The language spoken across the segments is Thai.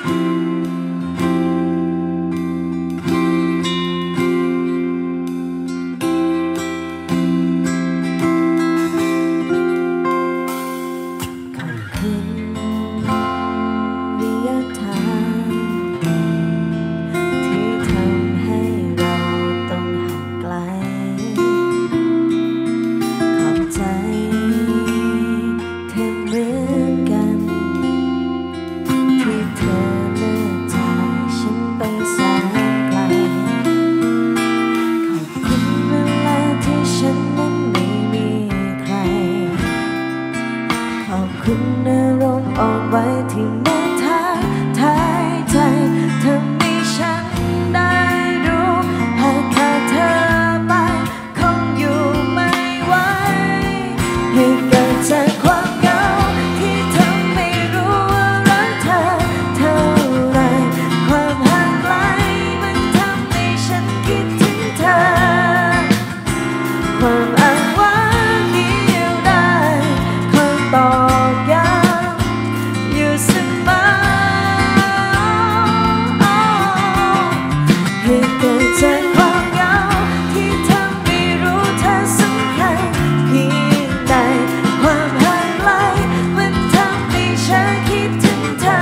คุณอารมณ์อ่อนไหวที่แม้ท้าทายใจทำให้ฉันได้รู้หากขาดเธอไปคงอยู่ไม่ไหวให้เกิดจากความเหงาที่ทำให้รู้ว่ารักเธอเท่าไรความห่างไกลมันทำให้ฉันคิดถึงเธอความอ้างว้างเดียวดายความตอกย้ำอยู่เสมอให้เกิดจากความเหงาที่ทำให้รู้เธอสำคัญเพียงใดความห่างไกลมันทำให้ฉันคิดถึงเธอ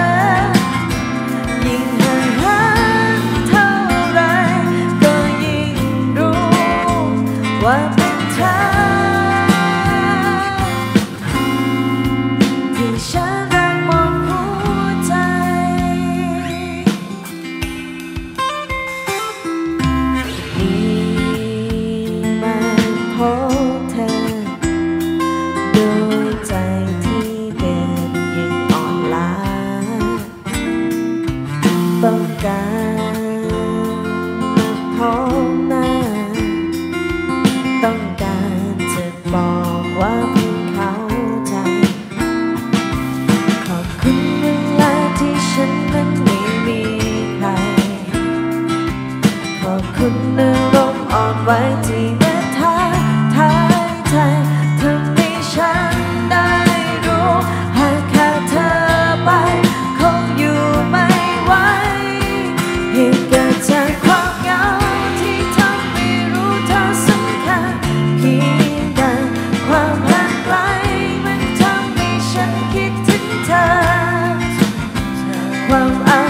ยิ่งห่างหายเท่าไรก็ยิ่งรู้ว่าเป็นเธอที่ฉันรักหมดหัวใจมาพบเธอโดยใจที่เดินยังอ่อนล้าต้องการมาพบหน้าต้องการจะบอกว่าเพิ่งเข้าใจขอบคุณเวลาที่ฉันนั้นไม่มีใครขอบคุณอารมณ์อ่อนไหวที่แม้ท้าทายใจทำให้ฉันได้รู้หากขาดเธอไปคงอยู่ไม่ไหวให้เกิดจากความเหงาที่ทำให้รู้เธอสำคัญเพียงใดความห่างไกลมันทำให้ฉันคิดถึงเธอความอ้า